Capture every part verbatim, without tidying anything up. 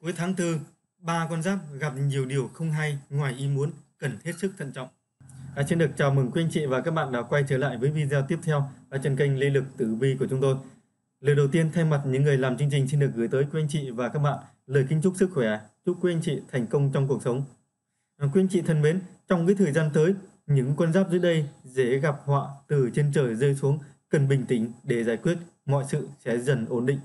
Cuối tháng tư, ba con giáp gặp nhiều điều không hay, ngoài ý muốn, cần hết sức thận trọng. À, xin được chào mừng quý anh chị và các bạn đã quay trở lại với video tiếp theo ở trên kênh Lê Lực Tử Vi của chúng tôi. Lời đầu tiên, thay mặt những người làm chương trình xin được gửi tới quý anh chị và các bạn lời kính chúc sức khỏe, chúc quý anh chị thành công trong cuộc sống. À, quý anh chị thân mến, trong cái thời gian tới, những con giáp dưới đây dễ gặp họa từ trên trời rơi xuống, cần bình tĩnh để giải quyết, mọi sự sẽ dần ổn định.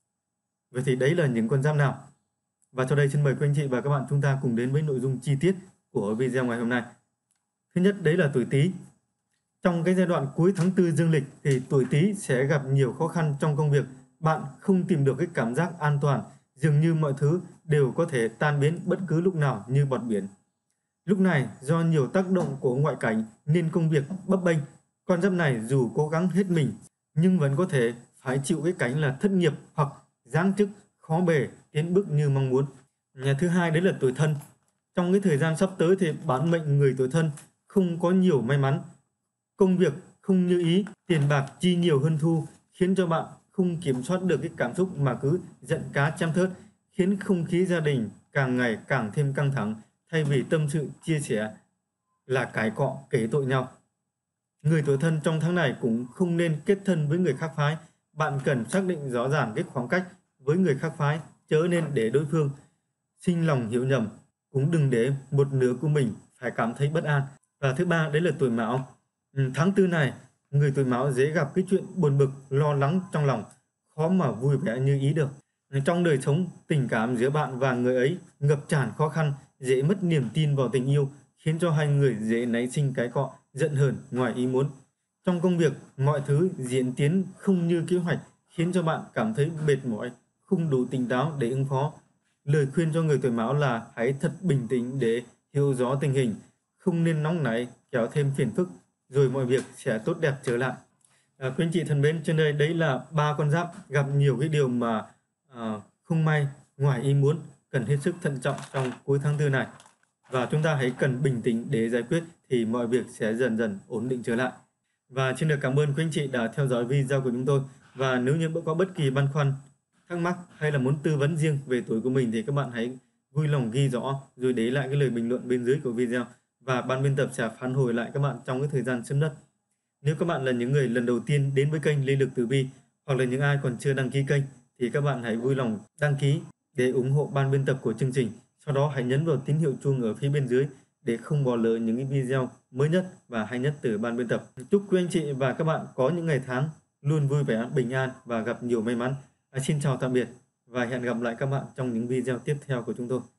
Vậy thì đấy là những con giáp nào? Và sau đây xin mời quý anh chị và các bạn chúng ta cùng đến với nội dung chi tiết của video ngày hôm nay. Thứ nhất, đấy là tuổi Tý. Trong cái giai đoạn cuối tháng tư dương lịch thì tuổi Tý sẽ gặp nhiều khó khăn trong công việc. Bạn không tìm được cái cảm giác an toàn, dường như mọi thứ đều có thể tan biến bất cứ lúc nào như bọt biển. Lúc này do nhiều tác động của ngoại cảnh nên công việc bấp bênh. Con giáp này dù cố gắng hết mình nhưng vẫn có thể phải chịu cái cảnh là thất nghiệp hoặc giáng chức khó bề tiến bước như mong muốn. Nhà thứ hai đấy là tuổi Thân. Trong cái thời gian sắp tới thì bản mệnh người tuổi Thân không có nhiều may mắn. Công việc không như ý, tiền bạc chi nhiều hơn thu khiến cho bạn không kiểm soát được cái cảm xúc mà cứ giận cá chém thớt, khiến không khí gia đình càng ngày càng thêm căng thẳng, thay vì tâm sự chia sẻ là cãi cọ kể tội nhau. Người tuổi Thân trong tháng này cũng không nên kết thân với người khác phái. Bạn cần xác định rõ ràng cái khoảng cách với người khác phái, chớ nên để đối phương sinh lòng hiểu nhầm, cũng đừng để một nửa của mình phải cảm thấy bất an. Và thứ ba đấy là tuổi Mão. Ừ, tháng tư này người tuổi Mão dễ gặp cái chuyện buồn bực, lo lắng trong lòng, khó mà vui vẻ như ý được. Trong đời sống tình cảm giữa bạn và người ấy ngập tràn khó khăn, dễ mất niềm tin vào tình yêu, khiến cho hai người dễ nảy sinh cái cọ, giận hờn ngoài ý muốn. Trong công việc, mọi thứ diễn tiến không như kế hoạch, khiến cho bạn cảm thấy mệt mỏi, không đủ tỉnh táo để ứng phó. Lời khuyên cho người tuổi Mão là hãy thật bình tĩnh để hiểu rõ tình hình, không nên nóng nảy kéo thêm phiền phức, rồi mọi việc sẽ tốt đẹp trở lại. À, quý anh chị thân mến, trên đây đấy là ba con giáp gặp nhiều cái điều mà à, không may, ngoài ý muốn, cần hết sức thận trọng trong cuối tháng tư này. Và chúng ta hãy cần bình tĩnh để giải quyết thì mọi việc sẽ dần dần ổn định trở lại. Và xin được cảm ơn quý anh chị đã theo dõi video của chúng tôi. Và nếu như có bất kỳ băn khoăn, thắc mắc hay là muốn tư vấn riêng về tuổi của mình thì các bạn hãy vui lòng ghi rõ rồi để lại cái lời bình luận bên dưới của video, và ban biên tập sẽ phản hồi lại các bạn trong cái thời gian sớm nhất. Nếu các bạn là những người lần đầu tiên đến với kênh Lê Lực Tử Vi, hoặc là những ai còn chưa đăng ký kênh, thì các bạn hãy vui lòng đăng ký để ủng hộ ban biên tập của chương trình. Sau đó hãy nhấn vào tín hiệu chuông ở phía bên dưới để không bỏ lỡ những cái video mới nhất và hay nhất từ ban biên tập. Chúc quý anh chị và các bạn có những ngày tháng luôn vui vẻ, bình an và gặp nhiều may mắn. À, xin chào tạm biệt và hẹn gặp lại các bạn trong những video tiếp theo của chúng tôi.